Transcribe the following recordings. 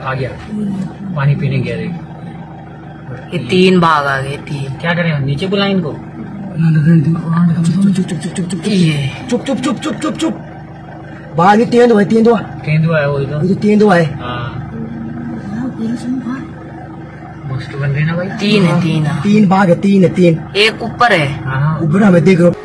आ गया, पानी पीने गया। ये 3 भाग आ गए, 3। क्या करें, नीचे बुलाएं इनको। चुप चुप चुप चुप चुप चुप। बाहर में तेंदुआ है, तेंदुआ है वही तो। तेंदुआ है। मस्त बन रही ना भाई। 3 है, 3 भाग है, 3 एक ऊपर है। ऊपर हमें देख रहा।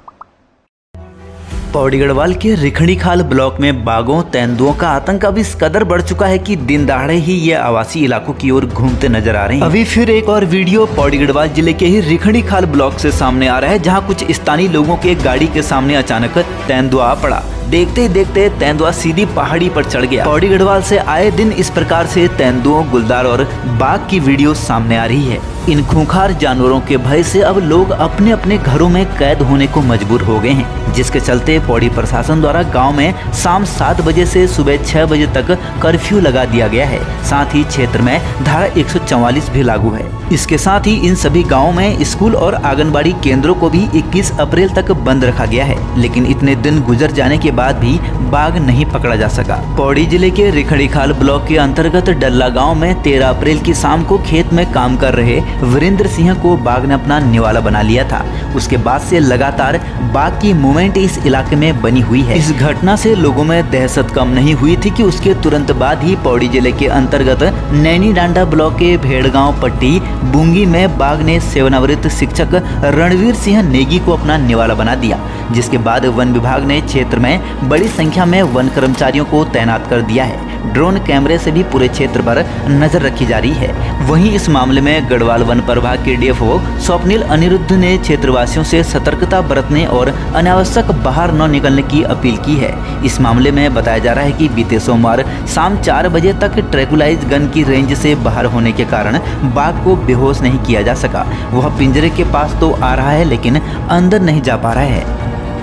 पौड़ी गढ़वाल के रिखणी खाल ब्लॉक में बाघों तेंदुओं का आतंक अब इस कदर बढ़ चुका है कि दिन दहाड़े ही ये आवासीय इलाकों की ओर घूमते नजर आ रहे हैं। अभी फिर एक और वीडियो पौड़ी गढ़वाल जिले के ही रिखणी खाल ब्लॉक से सामने आ रहा है, जहां कुछ स्थानीय लोगों के गाड़ी के सामने अचानक तेंदुआ पड़ा। देखते ही देखते तेंदुआ सीधी पहाड़ी पर चढ़ गया। पौड़ी गढ़वाल से आए दिन इस प्रकार से तेंदुओं, गुलदार और बाघ की वीडियो सामने आ रही है। इन खूंखार जानवरों के भय से अब लोग अपने अपने घरों में कैद होने को मजबूर हो गए हैं, जिसके चलते पौड़ी प्रशासन द्वारा गांव में शाम 7 बजे से सुबह 6 बजे तक कर्फ्यू लगा दिया गया है। साथ ही क्षेत्र में धारा 144 भी लागू है। इसके साथ ही इन सभी गाँव में स्कूल और आंगनबाड़ी केंद्रों को भी 21 अप्रैल तक बंद रखा गया है, लेकिन इतने दिन गुजर जाने के बाद भी बाघ नहीं पकड़ा जा सका। पौड़ी जिले के रिखणी खाल ब्लॉक के अंतर्गत डल्ला गांव में 13 अप्रैल की शाम को खेत में काम कर रहे वीरेंद्र सिंह को बाघ ने अपना निवाला बना लिया था। उसके बाद से लगातार बाघ की मूवमेंट इस इलाके में बनी हुई है। इस घटना से लोगों में दहशत कम नहीं हुई थी कि उसके तुरंत बाद ही पौड़ी जिले के अंतर्गत नैनी डांडा ब्लॉक के भेड़गांव पट्टी बुंगी में बाघ ने सेवानिवृत्त शिक्षक रणवीर सिंह नेगी को अपना निवाला बना दिया, जिसके बाद वन विभाग ने क्षेत्र में बड़ी संख्या में वन कर्मचारियों को तैनात कर दिया है। ड्रोन कैमरे से भी पूरे क्षेत्र पर नजर रखी जा रही है। वहीं इस मामले में गढ़वाल वन प्रभाग के डीएफओ स्वप्निल अनिरुद्ध ने क्षेत्रवासियों से सतर्कता बरतने और अनावश्यक बाहर न निकलने की अपील की है। इस मामले में बताया जा रहा है कि बीते सोमवार शाम 4 बजे तक ट्रैंकुलाइज गन की रेंज से बाहर होने के कारण बाघ को बेहोश नहीं किया जा सका। वह पिंजरे के पास तो आ रहा है, लेकिन अंदर नहीं जा पा रहा है।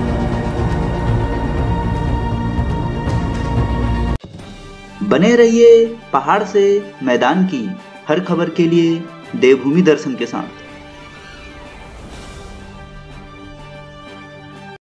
बने रहिए पहाड़ से मैदान की हर खबर के लिए देवभूमि दर्शन के साथ।